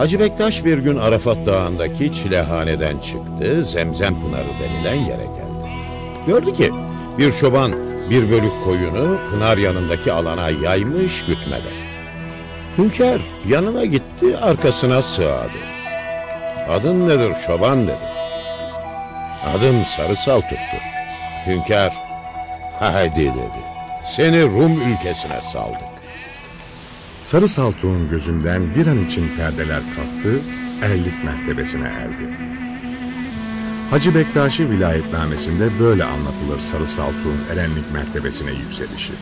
Hacı Bektaş bir gün Arafat Dağı'ndaki çilehaneden çıktı, Zemzem Pınarı denilen yere geldi. Gördü ki bir çoban bir bölük koyunu pınar yanındaki alana yaymış gütmede. Hünkâr yanına gitti, arkasına sığadı. "Adın nedir çoban?" dedi. "Adım Sarı Saltuk'tur." Hünkâr, "Haydi," dedi, "seni Rum ülkesine saldık." Sarı Saltuk'un gözünden bir an için perdeler kalktı, erlik mertebesine erdi. Hacı Bektaşi vilayetnamesinde böyle anlatılır Sarı Saltuk'un erenlik mertebesine yükselişi.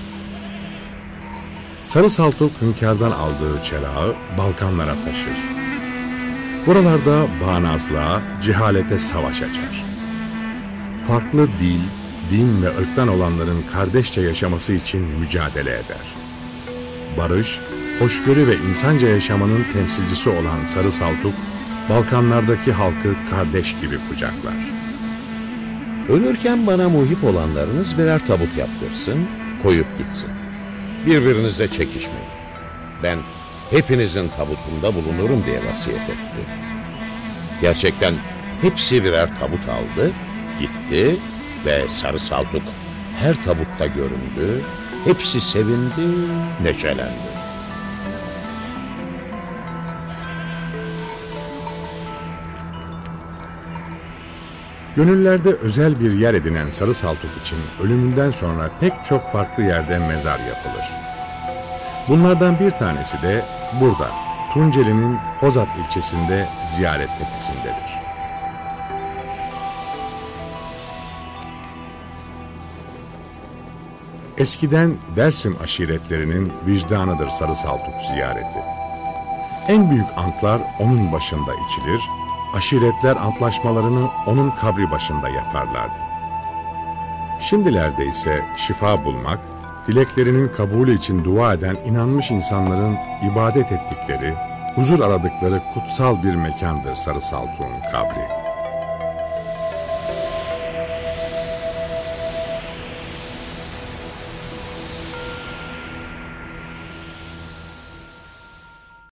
Sarı Saltuk hünkârdan aldığı çerağı Balkanlara taşır. Buralarda bağnazlığa, cehalete savaş açar. Farklı dil, din ve ırktan olanların kardeşçe yaşaması için mücadele eder. Barış, hoşgörü ve insanca yaşamanın temsilcisi olan Sarı Saltuk, Balkanlardaki halkı kardeş gibi kucaklar. "Ölürken bana muhip olanlarınız birer tabut yaptırsın, koyup gitsin. Birbirinizle çekişmeyin. Ben hepinizin tabutunda bulunurum," diye vasiyet etti. Gerçekten hepsi birer tabut aldı, gitti ve Sarı Saltuk her tabutta göründü, hepsi sevindi, neşelendi. Gönüllerde özel bir yer edinen Sarı Saltuk için ölümünden sonra pek çok farklı yerde mezar yapılır. Bunlardan bir tanesi de burada, Tunceli'nin Hozat ilçesinde Ziyaret Tepesi'ndedir. Eskiden Dersim aşiretlerinin vicdanıdır Sarı Saltuk ziyareti. En büyük antlar onun başında içilir, aşiretler antlaşmalarını onun kabri başında yaparlardı. Şimdilerde ise şifa bulmak, dileklerinin kabulü için dua eden inanmış insanların ibadet ettikleri, huzur aradıkları kutsal bir mekandır Sarı Saltuk'un kabri.